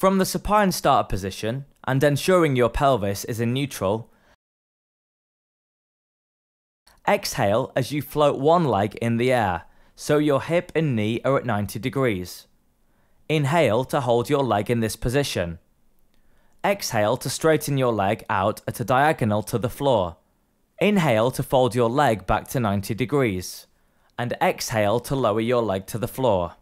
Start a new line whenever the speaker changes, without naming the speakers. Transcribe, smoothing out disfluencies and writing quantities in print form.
From the supine starter position, and ensuring your pelvis is in neutral, exhale as you float one leg in the air, so your hip and knee are at 90 degrees. Inhale to hold your leg in this position. Exhale to straighten your leg out at a diagonal to the floor. Inhale to fold your leg back to 90 degrees. And exhale to lower your leg to the floor.